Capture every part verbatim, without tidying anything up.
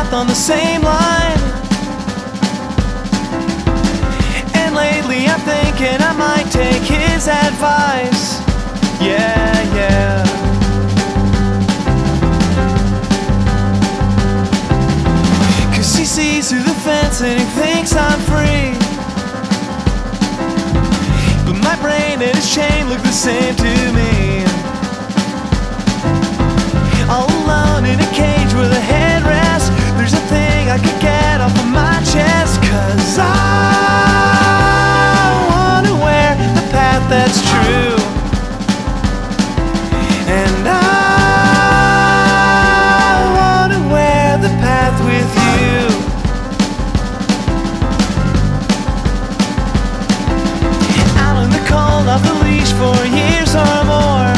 path on the same line. And lately I'm thinking I might take his advice. Yeah, yeah. Cause he sees through the fence and he thinks I'm free, but my brain and his chain look the same to me. All alone in a cage with a headrest, there's a thing I could get off of my chest. Cause I wanna wear the path that's true, and I wanna wear the path with you. Out in the cold, off the leash for years or more.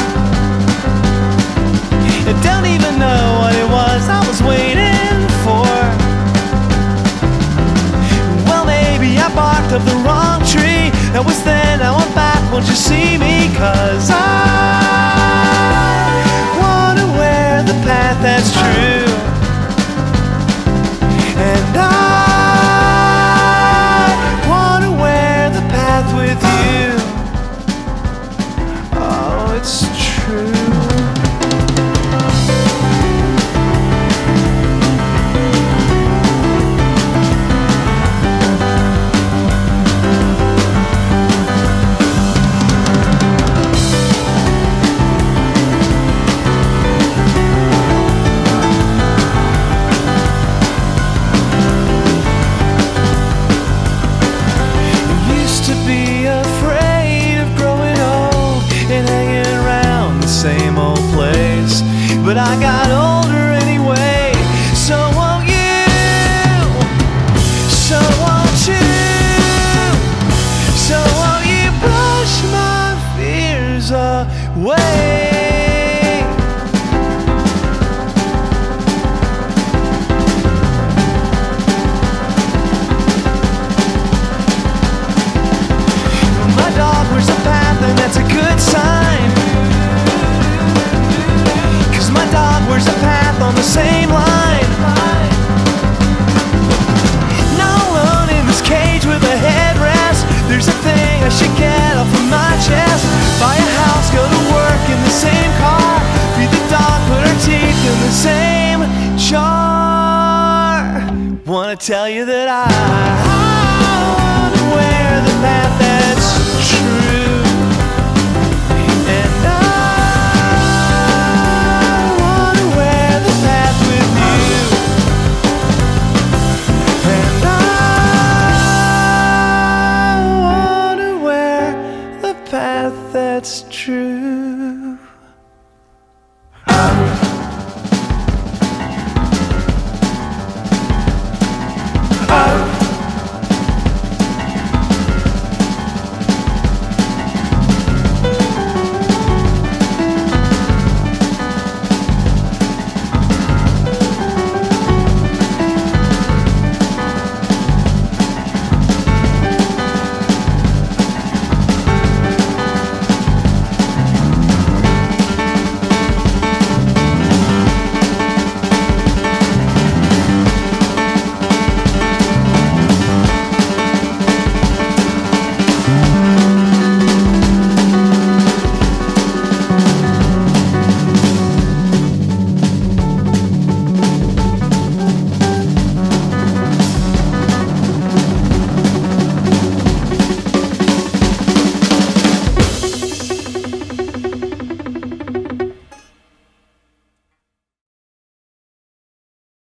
I don't even know what it was I was waiting for. Well, maybe I barked up the wrong tree. That was then, now I'm back, won't you see me? Cause I wanna wear the path that's true, and I wanna wear the path with you. Oh, it's true. Same old place, but I got older anyway. So won't you, so won't you, so won't you brush my fears away? My dog wears a path, and that's a good sign. My dog wears a path on the same line. Now alone in this cage with a headrest, there's a thing I should get off of my chest. Buy a house, go to work in the same car, feed the dog, put her teeth in the same jar. Wanna tell you that I, I wanna wear the path that's true, and I path that's true.